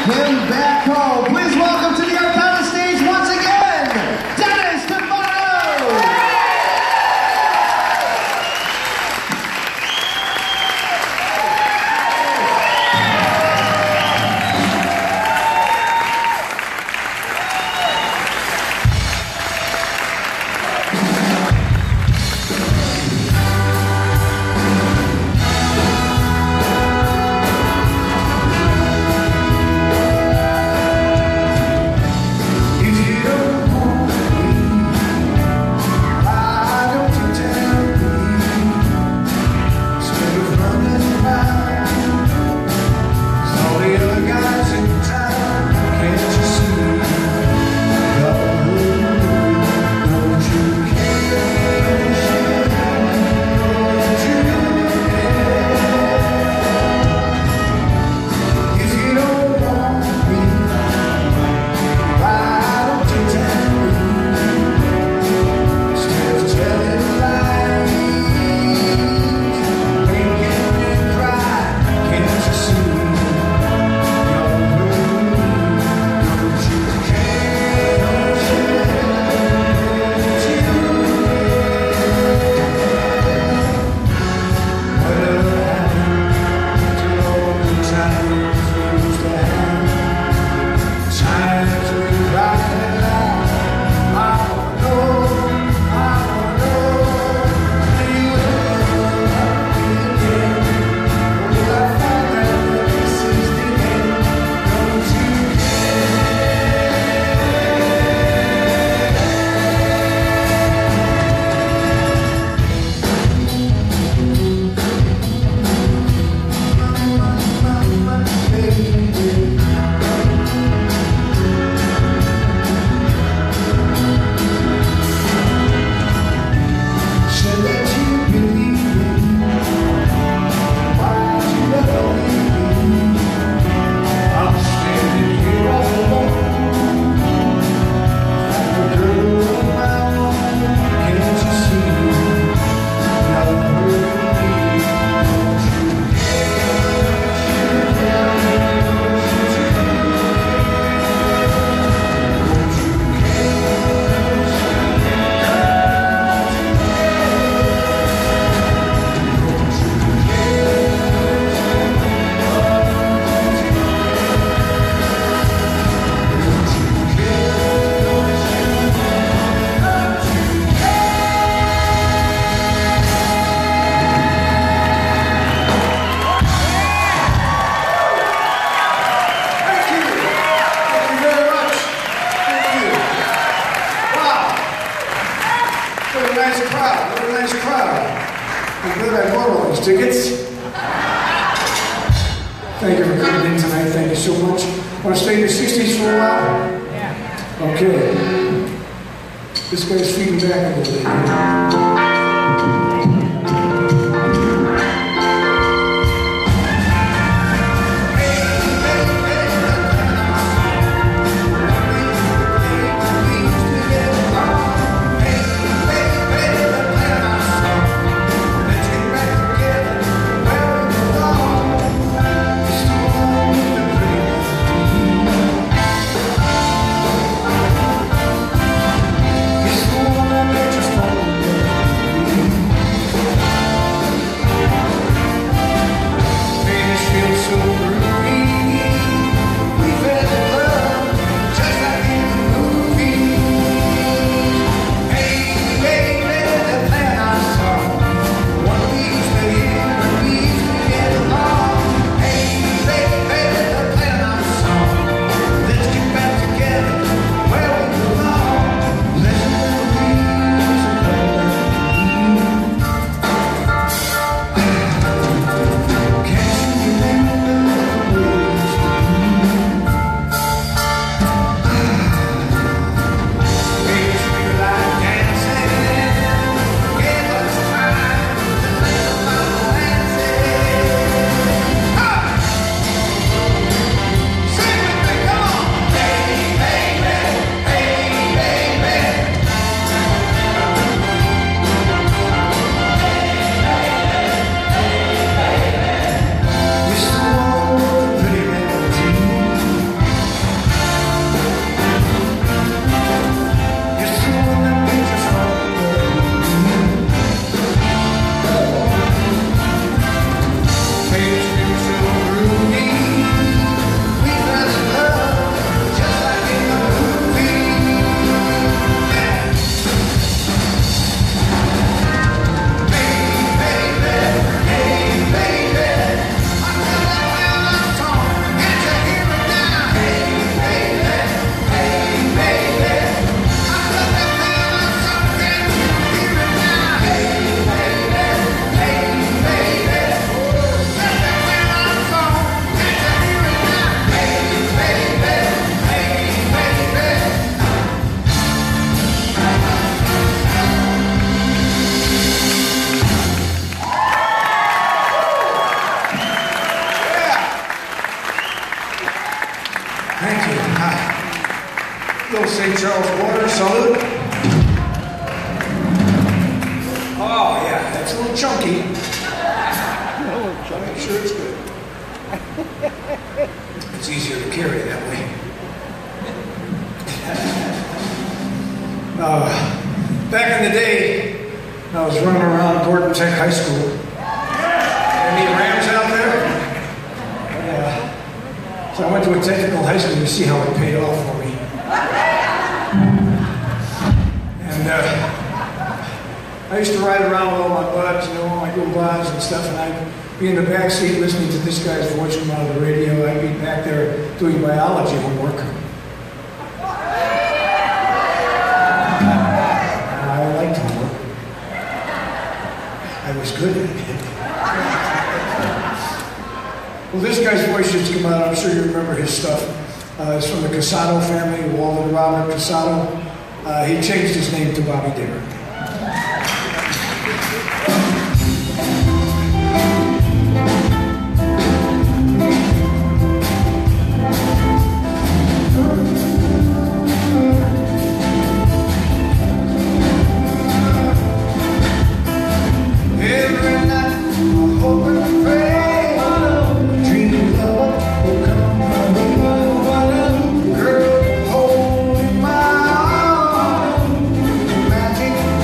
him back home. Please welcome to the Arcana stage once again, Dennis Stefano! Tickets. Thank you for coming in tonight. Thank you so much. Want to stay in the 60s for a while? Yeah. Okay. This guy's feeding back a little bit. Thank you. Little St. Charles water, salute. Oh, yeah, that's a little chunky. I'll make sure it's good. It's easier to carry that way. Back in the day, I was running around Gordon Tech High School. Any Rams out there? Yeah. So I went to a technical high school to see how it paid off for me. And I used to ride around with all my buds, you know, all my good buds and stuff, and I'd be in the back seat listening to this guy's voice come out of the radio. I'd be back there doing biology homework. I liked homework. I was good at it. Well, this guy's voice just come out. I'm sure you remember his stuff. It's from the Casado family, Walter Robert Casado. He changed his name to Bobby Darin. Magic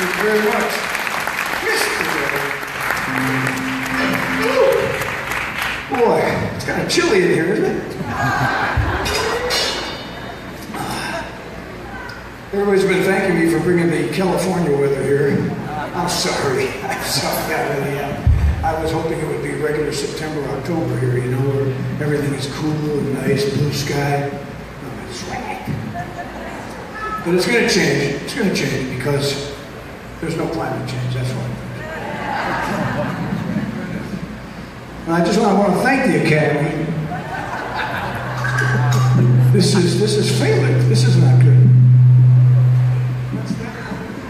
Thank you very much. Boy, it's kind of chilly in here, isn't it? Everybody's been thanking me for bringing the California weather here. I'm sorry. I'm sorry, I really am. I was hoping it would be regular September, October here, you know, where everything is cool and nice, blue sky. No, it's raining. But it's going to change. It's going to change because there's no climate change, that's why. And I just want to thank the Academy. This is failing. This is not good. What's that?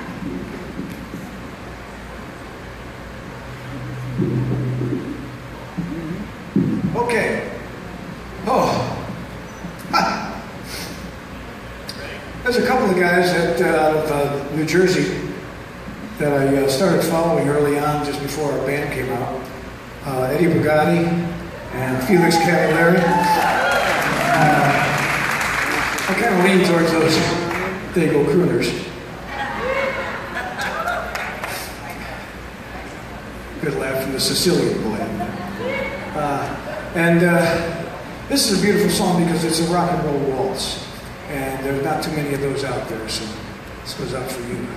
Okay. Oh. Ah. There's a couple of guys out of New Jersey that I started following early on, just before our band came out. Eddie Brigati and Felix Cavallari. I kind of lean towards those Dago crooners. Good laugh from the Sicilian boy. This is a beautiful song because it's a rock and roll waltz. And there's not too many of those out there, so this goes out for you.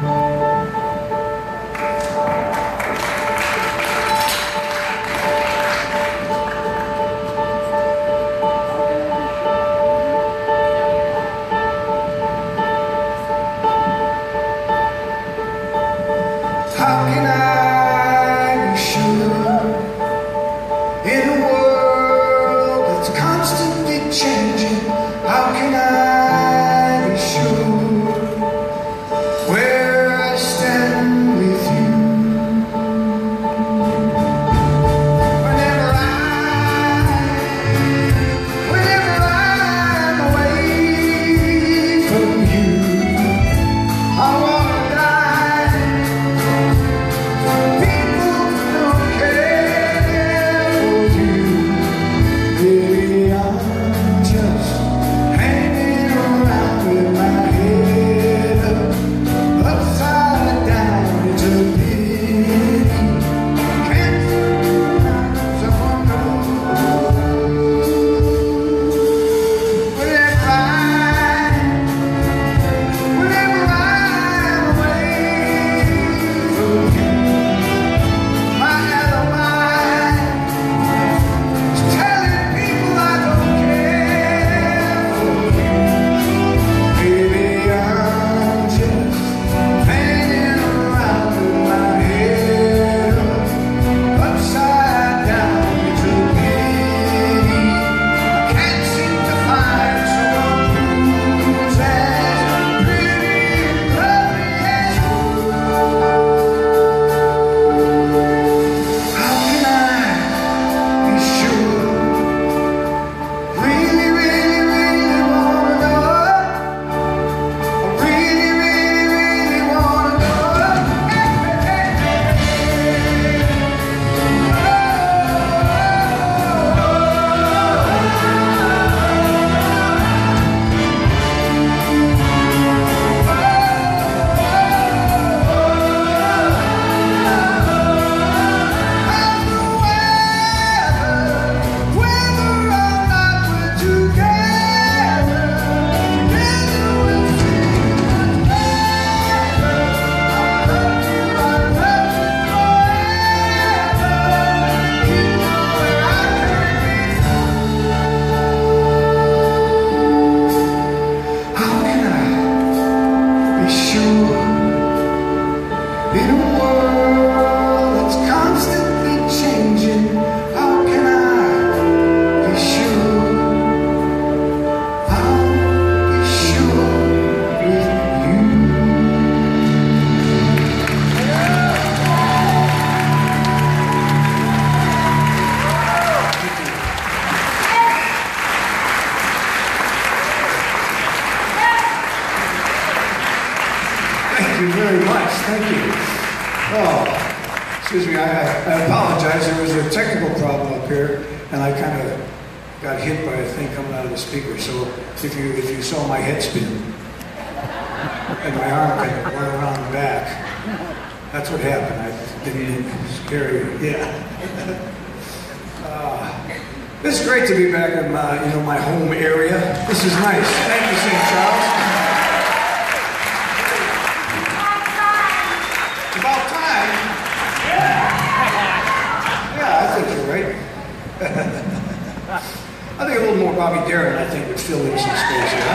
How can I be sure in a world that's constantly changing? How can I be sure where I stand with you? Whenever I'm away from you, I wanna die. People don't care for you. Baby, I'm just hanging around with my head up, upside down. It's a pity. Can't someone know? Whenever I'm away from you, my alibi is telling people I don't care for you. Baby, I'm just hanging around with my head up, upside down. It's a pity I can't seem to find someone who's as pretty and lovely as you. How can I be sure? Really, really, really wanna know. I really, really, really wanna know. How's the weather? Whether or not we're together, together we'll see much better. I love you forever. You know where I can be. How can I be sure in a world that's constantly changing? How can I be sure? I'll be sure with you. Thank you very much. Thank you. Oh, excuse me. I apologize. There was a technical problem up here, and I kind of got hit by a thing coming out of the speaker. So if you saw my head spin and my arm kind of went around the back, That's what happened. I didn't scare you. Yeah. It's great to be back in my home area. This is nice. Thank you, St. Charles. About time. Yeah, I think you're right. I think a little more Bobby Darin, I think, would fill in some space here.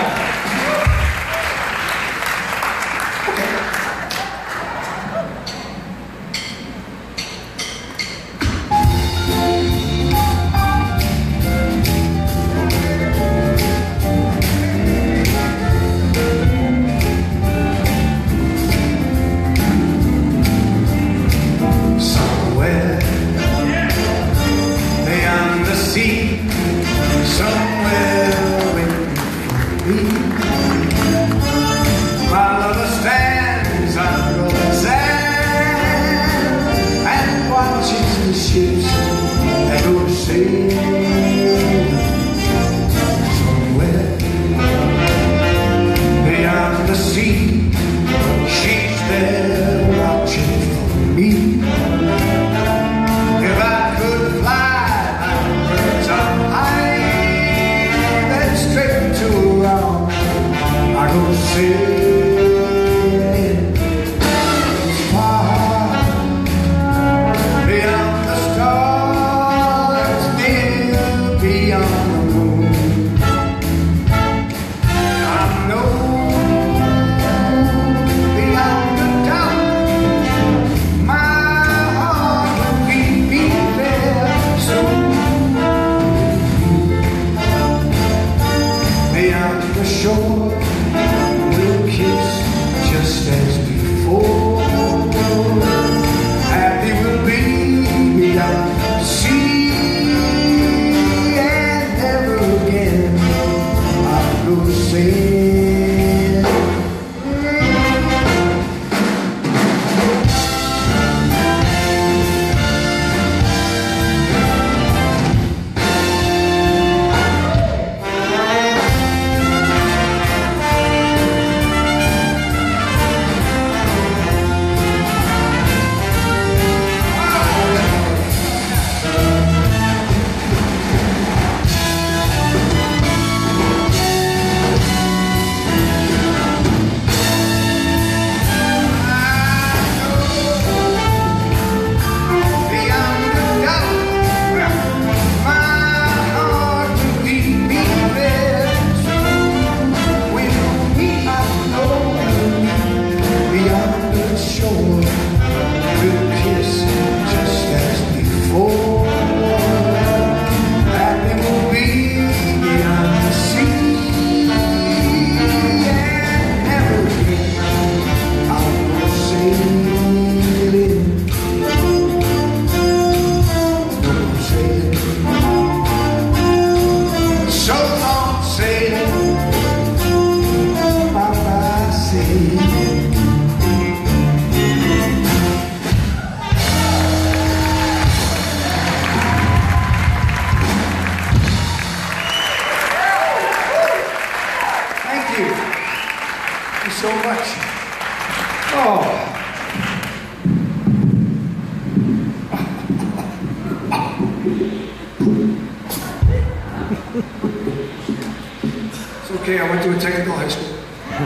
Okay, I went to a technical high school.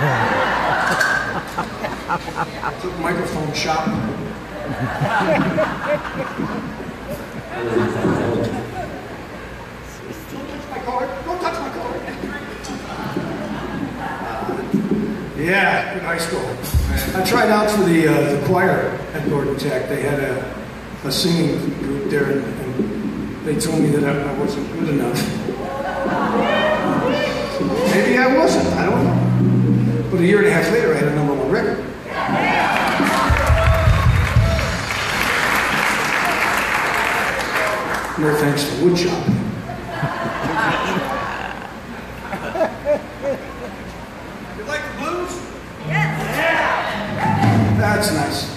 Took microphone shop. Don't touch my car. Yeah, good high school. I tried out for the choir at Gordon Tech. They had a singing group there, and they told me that I wasn't good enough. Maybe I wasn't, I don't know. But a year and a half later, I had a #1 record. No thanks to woodshop. You like the blues? Yes. Yeah. That's nice.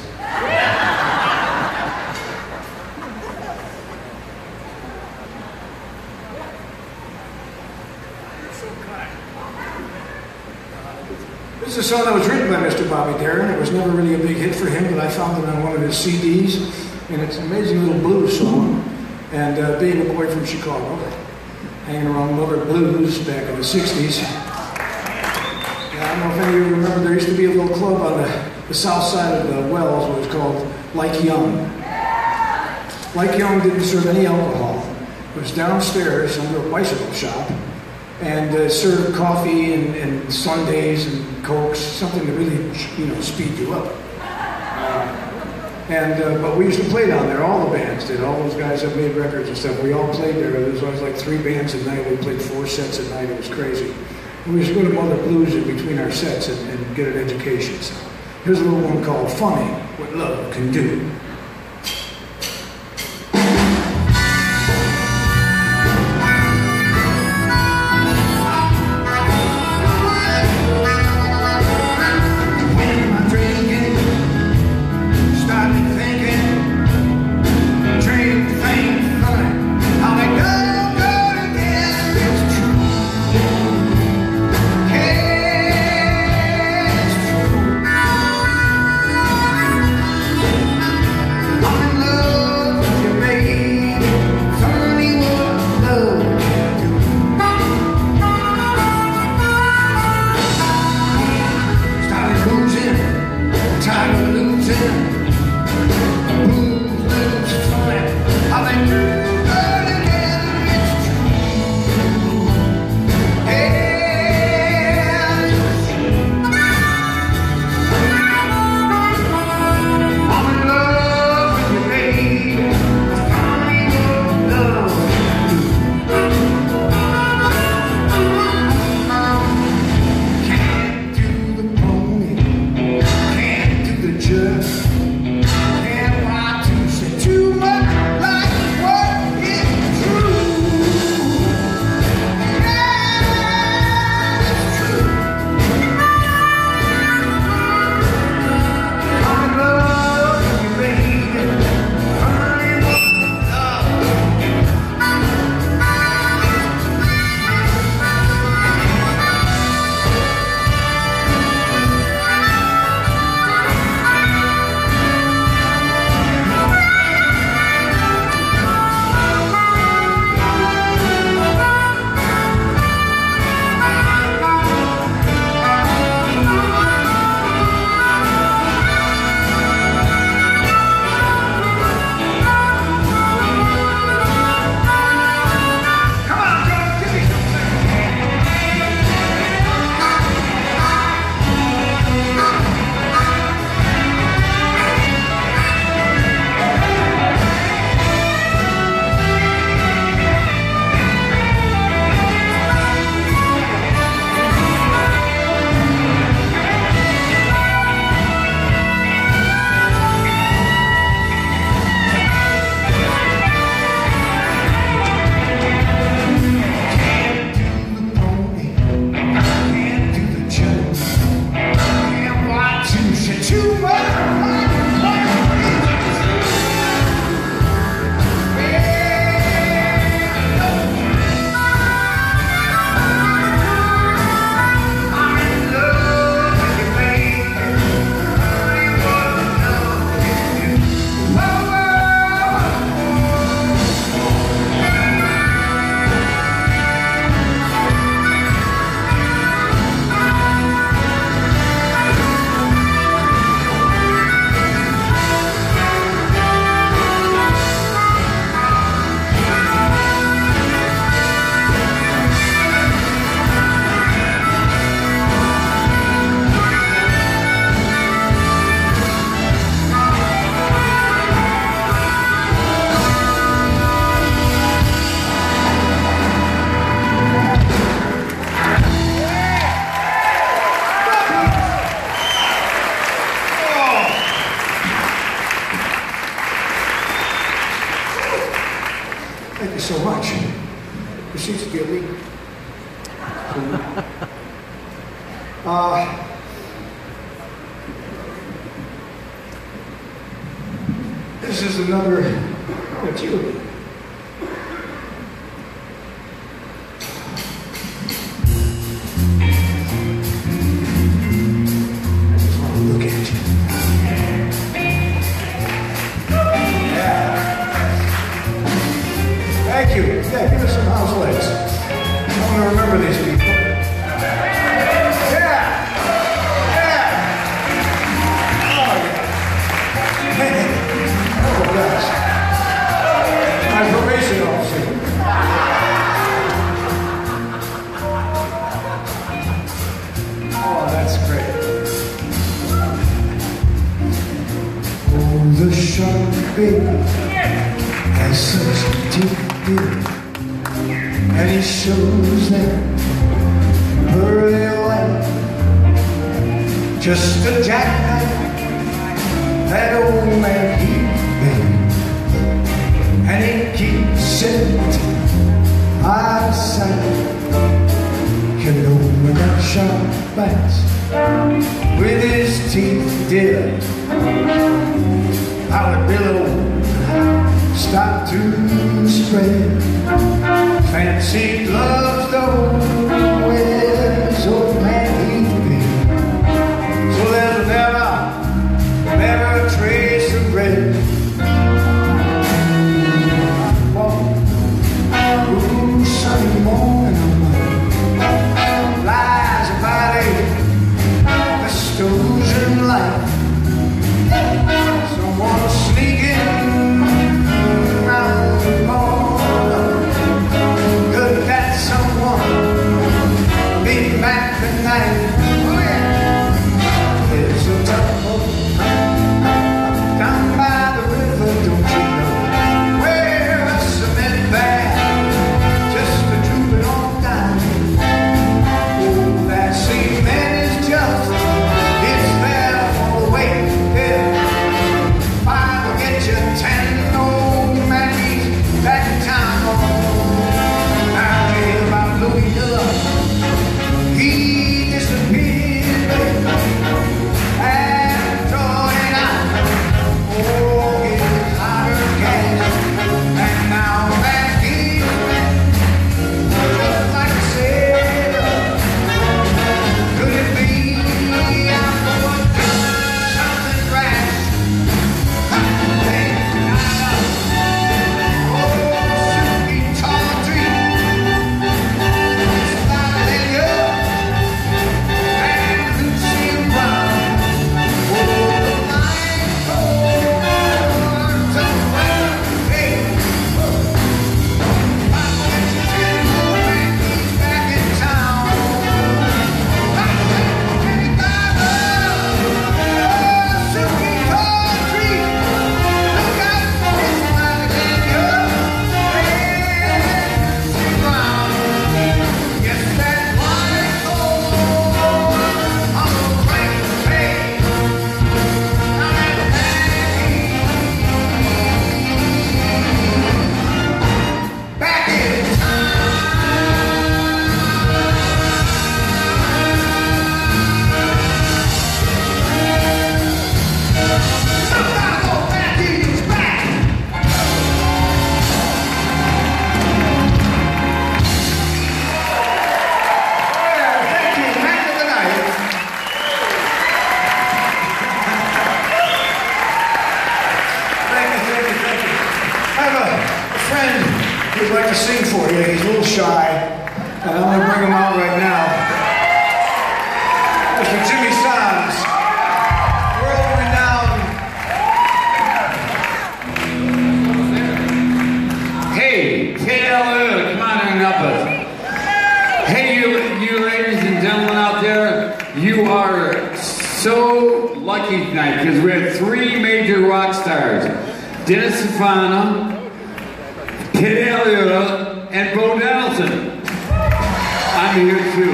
This is a song that was written by Mr. Bobby Darin. It was never really a big hit for him, but I found it on one of his CDs, and it's an amazing little blues song. And being a boy from Chicago, hanging around Mother Blues back in the 60s. I don't know if any of you remember, there used to be a little club on the south side of the Wells, what was called Like Young. Like Young didn't serve any alcohol. It was downstairs under a bicycle shop, and served coffee and sundaes and cokes, something to really, speed you up. But we used to play down there. All the bands did. All those guys that made records and stuff. We all played there. There was always like 3 bands a night. We played 4 sets a night. It was crazy. And we used to go to Mother Blues in between our sets and get an education. So here's a little one called "Funny What Love Can Do." so much. There seems to be a leak. This is another tune. sharp baby has such teeth dear, and he shows them pearly white, just a jackknife that old man he made, and he keeps it out of sight. You know when that shark bites with his teeth, dear, how the billow start to spread. Fancy gloves though with his old man he's been, so there's never a trace of red. Ooh, sunny morning, lies a body, bestows in life. Someone sneaking around the corner. Could that someone be back tonight? Oh yeah. There's a tugboat down by the river, don't you know, where a cement bag just a drooping on down. Oh, that cement is just, it's there for the weight. Yeah. 5 will get you 10, old Maggie's back in town. Now you hear about Louis Dillon, he disappeared, baby, and joined out. Oh, it's hotter than gas, and now that he's back, just like I said, could it be I'm going to do something rash? He'd like to sing for you. He's a little shy, and I'm going to bring him out right now. Mr. Jimmy Sands, world-renowned. Hey, KLU, come on and help us. Hey, you ladies and gentlemen out there, you are so lucky tonight because we have 3 major rock stars: Dennis Stefano, Kid Elliott, and Bo Donaldson. I'm here too.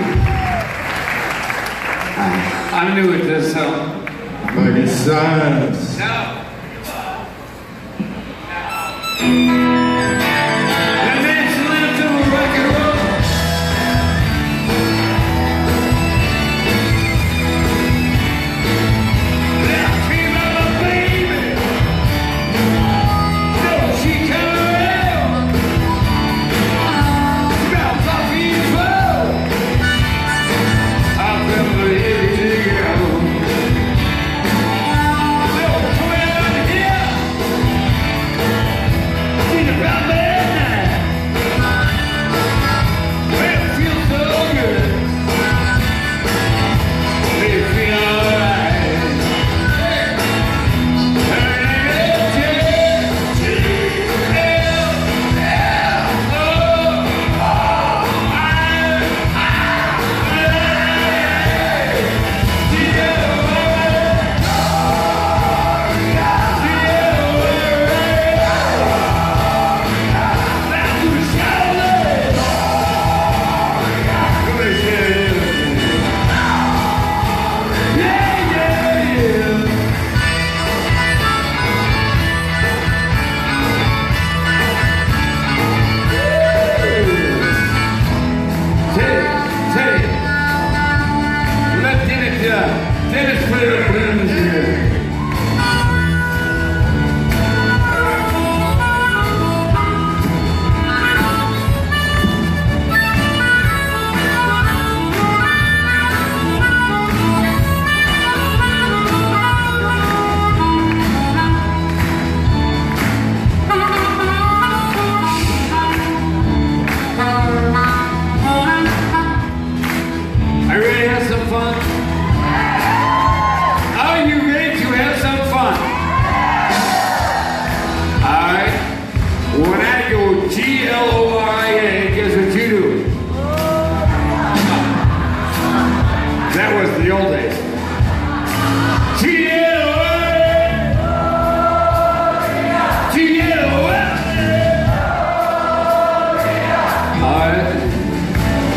I'm new at this, so. Mighty Science. No.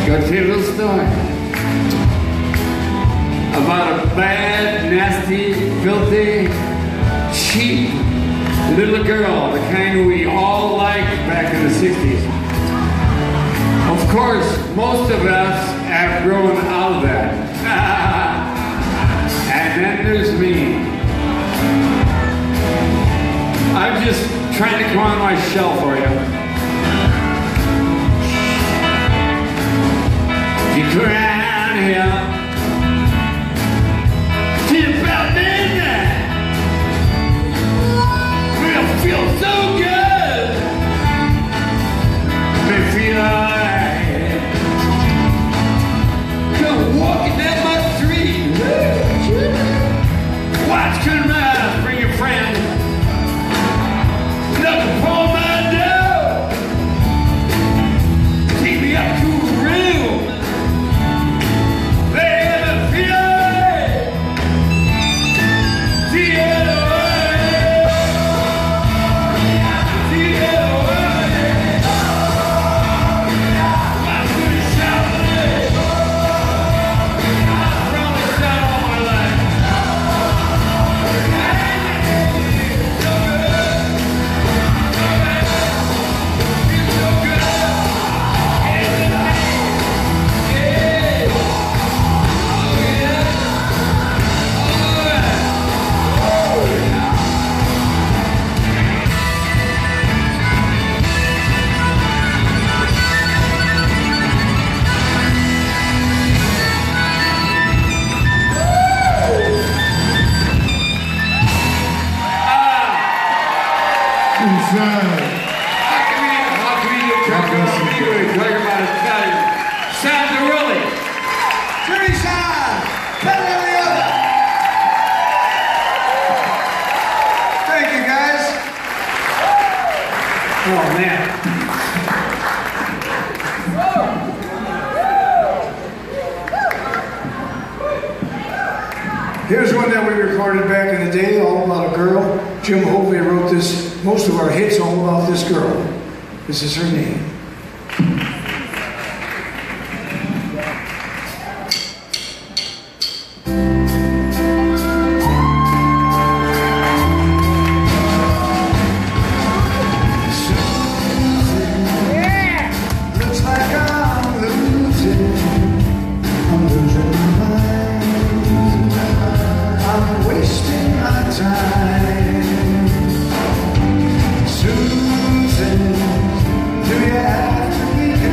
Go tell you a little story about a bad, nasty, filthy, cheap little girl, the kind we all liked back in the 60s. Of course, most of us have grown out of that. And then there's me. I'm just trying to come on my shell for you. You come around here till about midnight. We'll feel so good. We feel alright. Come walking down my street. Watch good rise, bring your friend. Knock upon my door. Take me up to a room. Let me feel it. See it away. See it away. I'm gonna shout it. I've probably shout all my life. How can you talk about you talking about Italian? Sandarelli. Teresa Pellegrino. Thank you, guys. Oh, man. Here's one that we recorded back in the day, all about a girl. Jim Hovey wrote this, most of our hits all about this girl. This is her name. Looks like I'm losing my mind. I'm wasting my time. Susan, do you have to be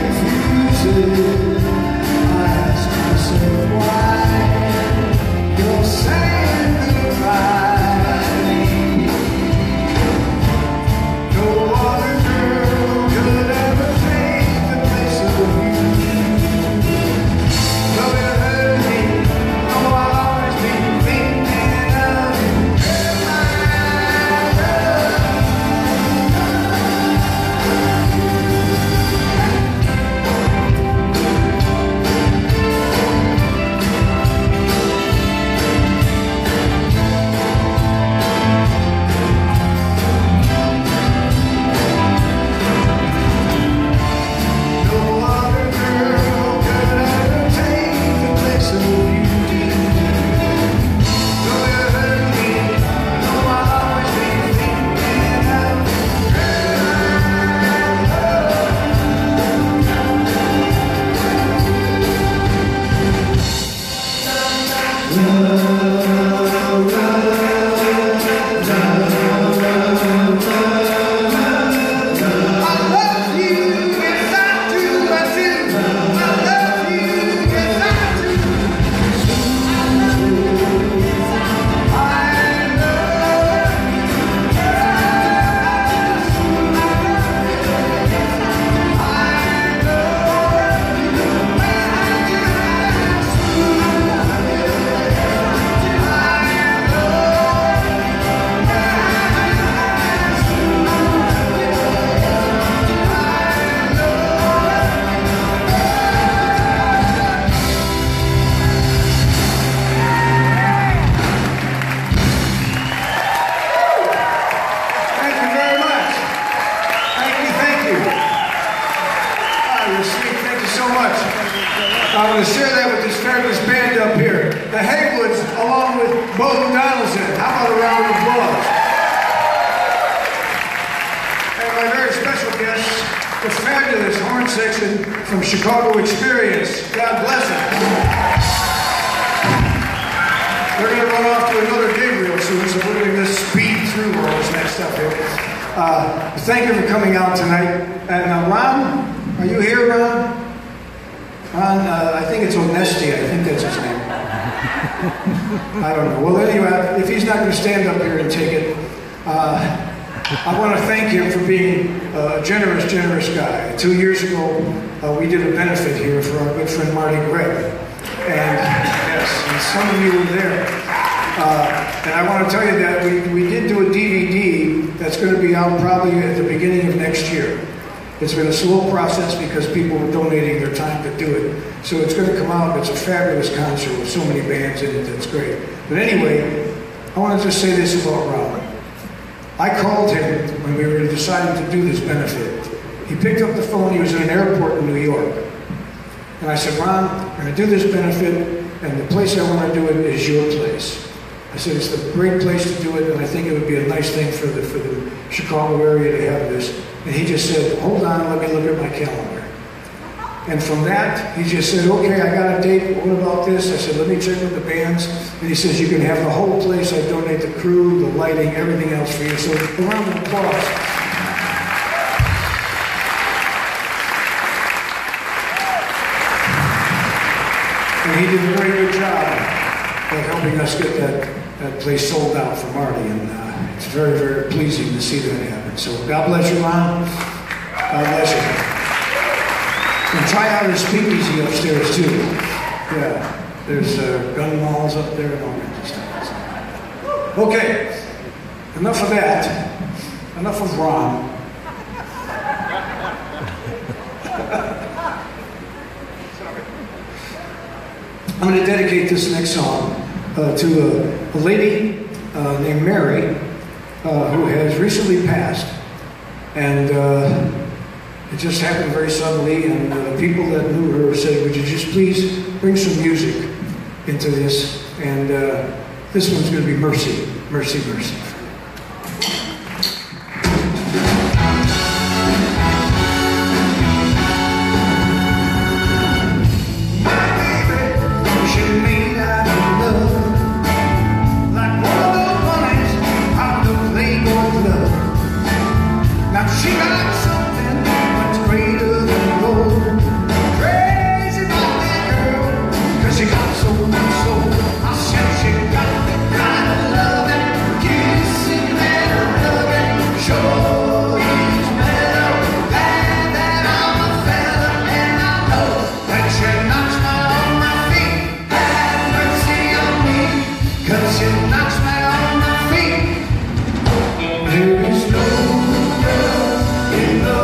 I'm going to share that with this fabulous band up here. The Haywoods, along with Bo Donaldson. How about a round of applause? And my very special guest, the fabulous horn section from Chicago Experience. God bless them. We're going to run off to another gig real soon, so we're going to just speed through all this next stuff here. Thank you for coming out tonight. And Ron, are you here, Ron? Ron, I think it's Onesti. I think that's his name. I don't know. Well, anyway, if he's not going to stand up here and take it, I want to thank him for being a generous, generous guy. 2 years ago, we did a benefit here for our good friend Marty Gregg. And yes, and some of you were there. And I want to tell you that we did do a DVD that's going to be out probably at the beginning of next year. It's been a slow process because people were donating their time to do it. So it's going to come out. It's a fabulous concert with so many bands in it. That's great. But anyway, I want to just say this about Ron. I called him when we were deciding to do this benefit. He picked up the phone. He was in an airport in New York. And I said, Ron, I'm going to do this benefit, and the place I want to do it is your place. I said, it's a great place to do it, and I think it would be a nice thing for the Chicago area to have this. And he just said, hold on, let me look at my calendar. And from that, he just said, okay, I got a date, what about this? I said, let me check with the bands. And he says, you can have the whole place, I donate the crew, the lighting, everything else for you. So a round of applause. And he did a very good job of helping us get that place sold out for Marty. And it's very, very pleasing to see that happen. So God bless you, Ron. God bless you. And try out his speakeasy upstairs, too. Yeah, there's gun malls up there and all kinds of stuff. Okay, enough of that. Enough of Ron. I'm going to dedicate this next song to a lady named Mary who has recently passed. And it just happened very suddenly, and people that knew her said, would you just please bring some music into this? And this one's going to be Mercy, Mercy, Mercy. There is no love in the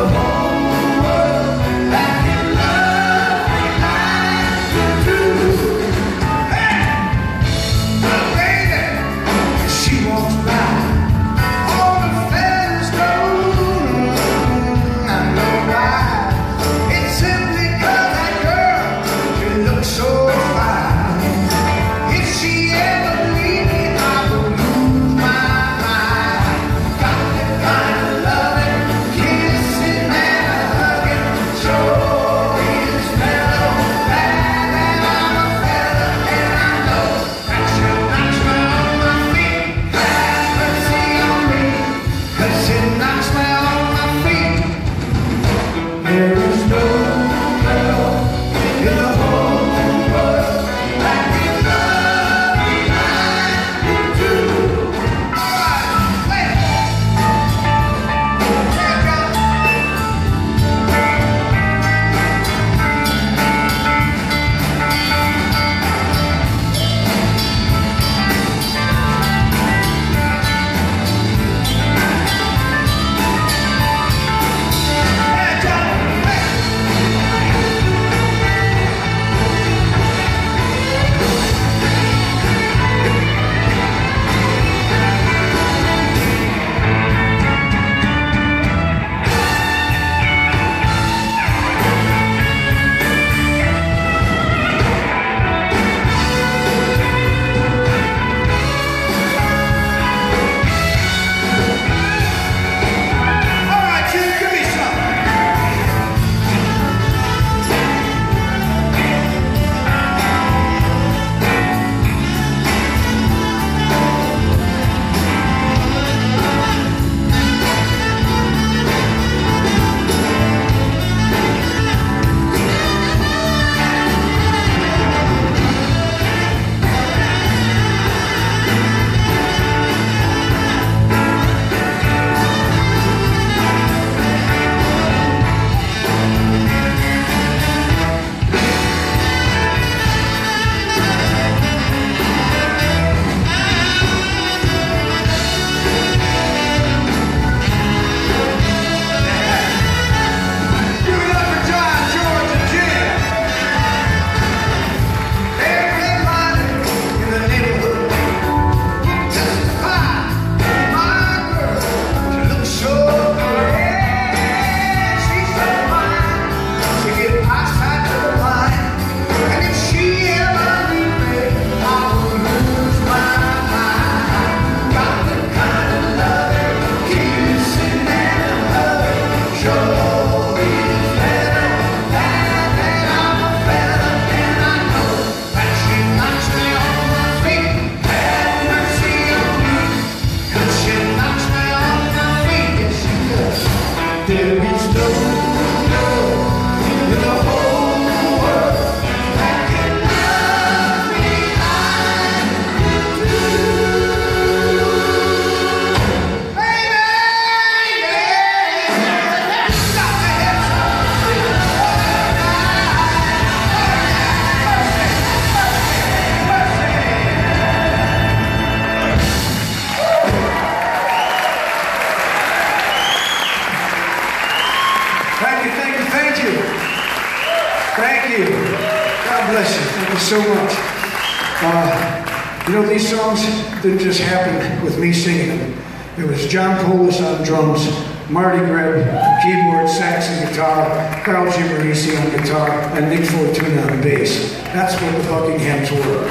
God bless you. Thank you so much. You know, these songs didn't just happen with me singing them. It was John Polis on drums, Marty Greb on keyboard, sax, and guitar, Carl Gimarisi on guitar, and Nick Fortuna on bass. That's what the Buckinghams were.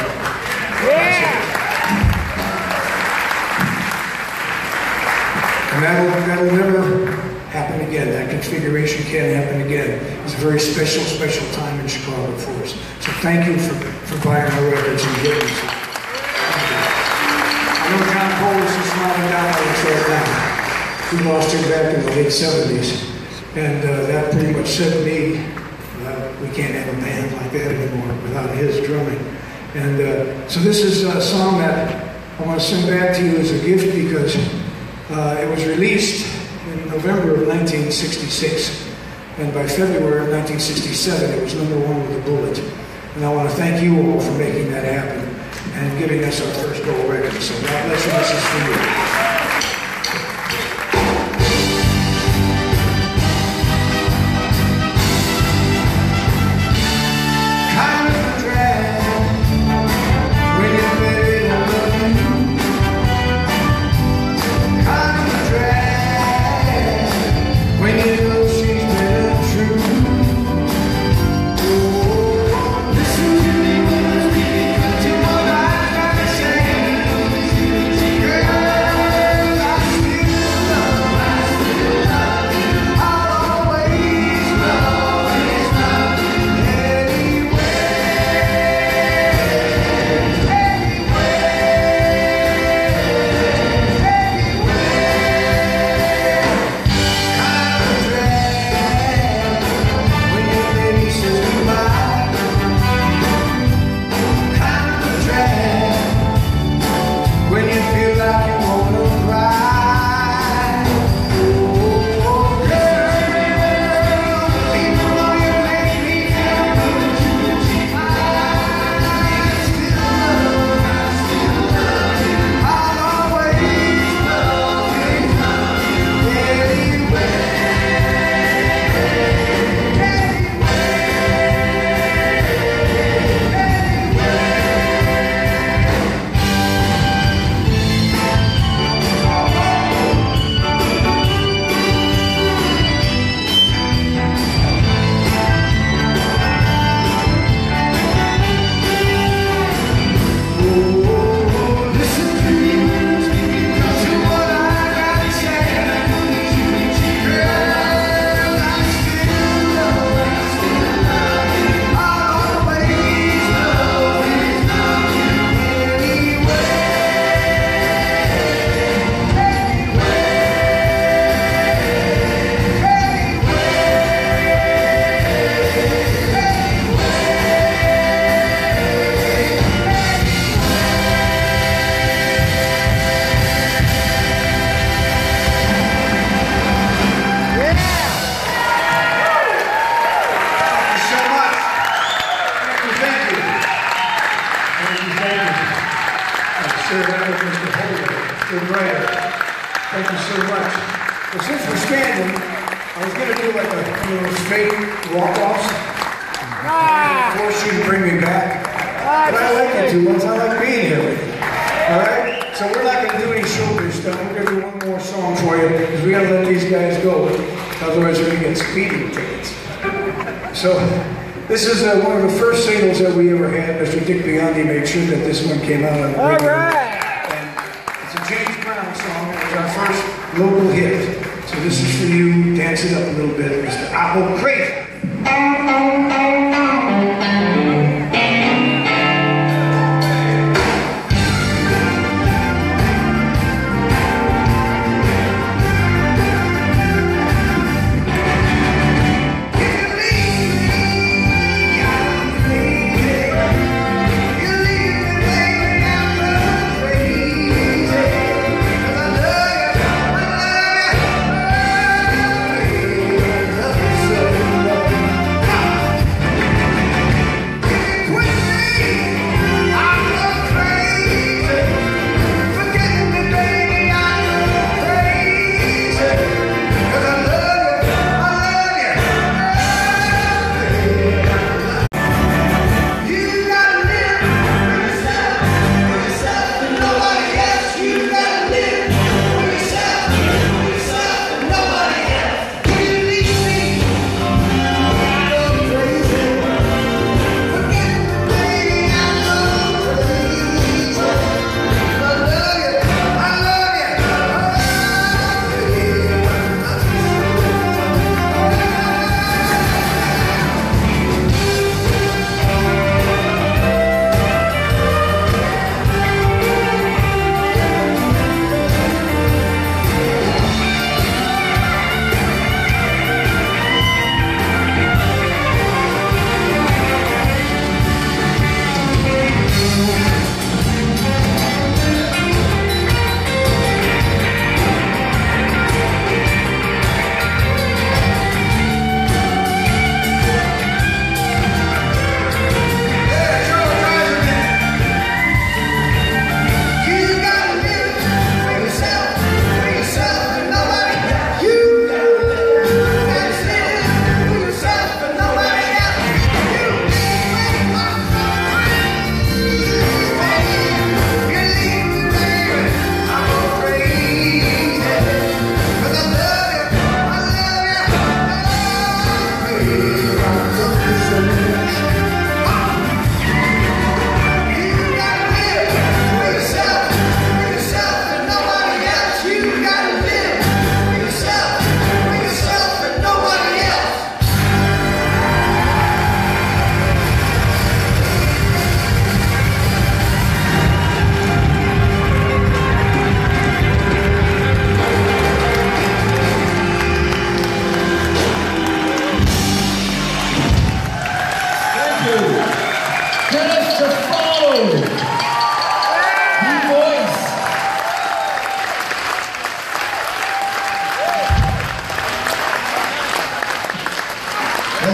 And that'll never happen again. That configuration can't happen again. It's a very special, special time in Chicago for us. So thank you for buying our records and getting us. I know John Polis is smiling down on us right now. We lost him back in the late 70s. And that pretty much said to me, we can't have a band like that anymore without his drumming. And so this is a song that I want to send back to you as a gift because it was released in November of 1966. And by February of 1967, it was #1 with a bullet. And I want to thank you all for making that happen and giving us our first gold record. So God bless you. This is for you. Thank you so much. Well, since we're standing, I was going to do like one of those fake walk-offs. Force you to bring me back. But I like you too much. I like being here with you. All right? So we're not going to do any showbiz stuff. We're going to do one more song for you because we got to let these guys go. Otherwise, we're going to get speeding tickets. So this is one of the first singles that we ever had. Mr. Dick Biondi made sure that this one came out on the radio. All right. It's a James Brown song. It was our first local hit. So this is for you. Dance it up a little bit, Mr. Apple Crazy.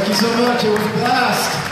Thank you so much. It was a blast.